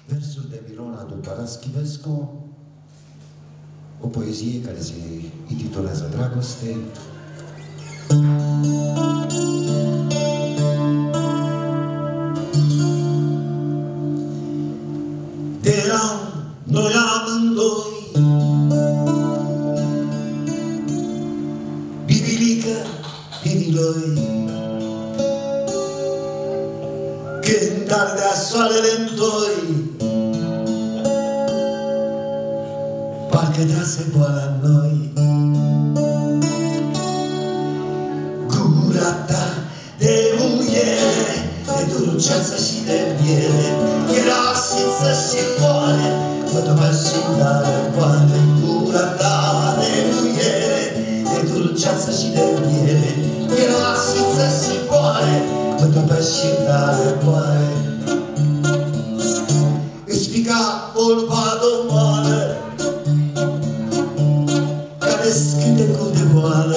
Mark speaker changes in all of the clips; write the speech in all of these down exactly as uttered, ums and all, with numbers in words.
Speaker 1: Versuri de Mirona după Raschivescu, o poezie care se intitulează Dragoste. Eram noi amândoi, bibilică, bibiloi, când ardea soarele-n doi, parcă dase boala în noi. Gura ta de muiere, de dulceață și de miere, era siță și poale, fătămea și la răcoare. Gura ta de muiere, de dulceață și de miere, era siță și poale, fătămea și la răcoare. Îți pica vorba domoală, care scântecul de boală,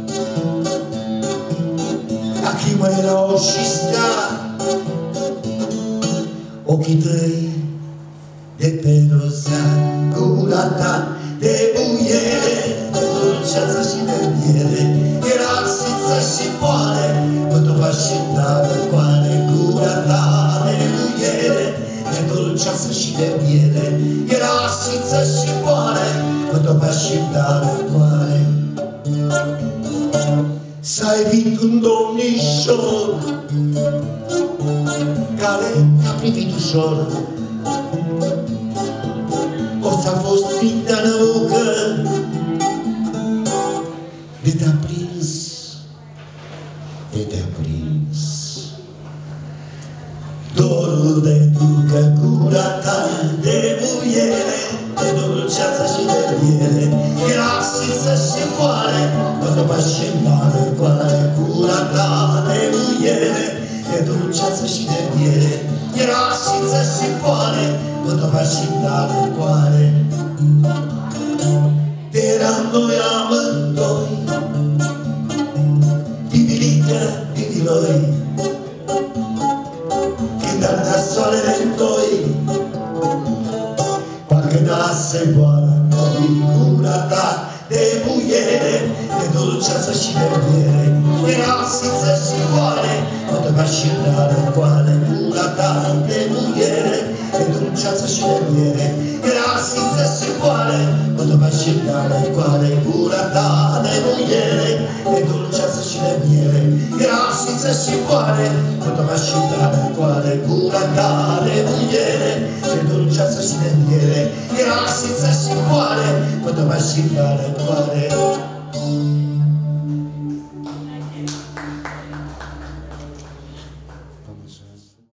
Speaker 1: lacrimă erau și stea, ochii tăi de pe rozea. Gura ta de muiere, de dulceață și de miere, era siță și poale, fătămea și la răcoare. Gura ta de muiere, de dulceață și de miere, era siță și poale, fătămea și la răcoare. S-a evit un domnișor care a privit ușor, o s-a fost mintea năucă de te-a prins, de te-a prins. Dorul de ducă gura ta de muiere, de dulceață și de miere, era siță și poale, fătămea și la răcoare. Gura ta de muiere, de dulceață și de miere, era siță și poale, fătămea și la răcoare. Eram noi amândoi, bibilică, bibiloi, când ardea soarele-n doi, parcă dase boala în noi. Gura ta de muiere, de dulceață și de miere, era siță și poale, fătămea și la răcoare. Gura ta de muiere, de dulceață și de miere, era siță și poale, fătămea și la răcoare. Gura ta de muiere, de dulceață și de miere, era siță și poale, fătămea și la răcoare. Gura ta de muiere, de dulceață și de miere, era siță și poale, fătămea și la răcoare.